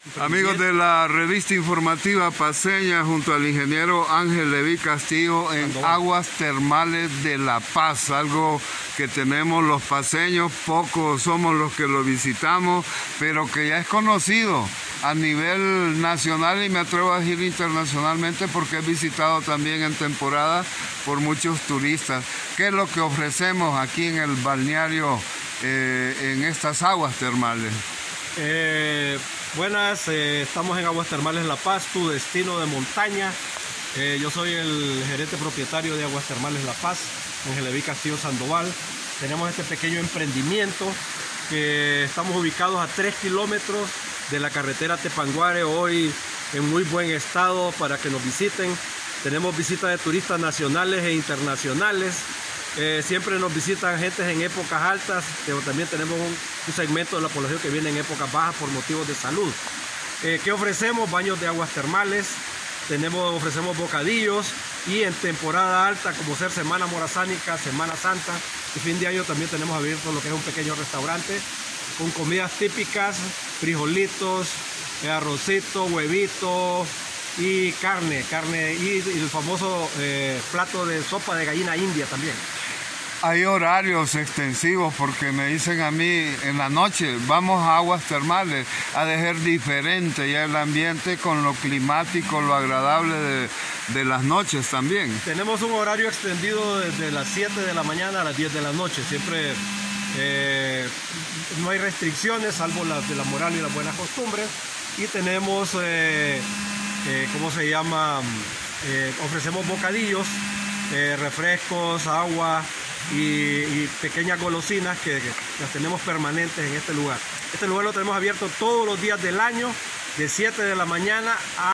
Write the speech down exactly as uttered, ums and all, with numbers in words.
Amigos de la revista informativa paceña, junto al ingeniero Ángel Leví Castillo en Aguas Termales de La Paz, algo que tenemos los paceños, pocos somos los que lo visitamos, pero que ya es conocido a nivel nacional y me atrevo a decir internacionalmente porque es visitado también en temporada por muchos turistas. ¿Qué es lo que ofrecemos aquí en el balneario, eh, en estas aguas termales? Eh, buenas, eh, estamos en Aguas Termales La Paz, tu destino de montaña. Eh, yo soy el gerente propietario de Aguas Termales La Paz, Ángel Leví Castillo Sandoval. Tenemos este pequeño emprendimiento que estamos ubicados a tres kilómetros de la carretera Tepanguare, hoy en muy buen estado para que nos visiten. Tenemos visitas de turistas nacionales e internacionales. Eh, siempre nos visitan gentes en épocas altas, pero también tenemos un, un segmento de la población que viene en épocas bajas por motivos de salud. Eh, ¿Qué ofrecemos? Baños de aguas termales, tenemos, ofrecemos bocadillos y en temporada alta, como ser Semana Morazánica, Semana Santa y fin de año, también tenemos abierto lo que es un pequeño restaurante con comidas típicas, frijolitos, eh, arrocito, huevito y carne, carne y, y el famoso eh, plato de sopa de gallina india también. Hay horarios extensivos porque me dicen a mí en la noche vamos a aguas termales, ha de ser diferente ya el ambiente con lo climático, lo agradable de, de las noches también. Tenemos un horario extendido desde las siete de la mañana a las diez de la noche, siempre eh, no hay restricciones salvo las de la moral y las buenas costumbres y tenemos, eh, eh, ¿cómo se llama? Eh, ofrecemos bocadillos, eh, refrescos, agua, Y, y pequeñas golosinas que, que las tenemos permanentes en este lugar. Este lugar lo tenemos abierto todos los días del año, de siete de la mañana a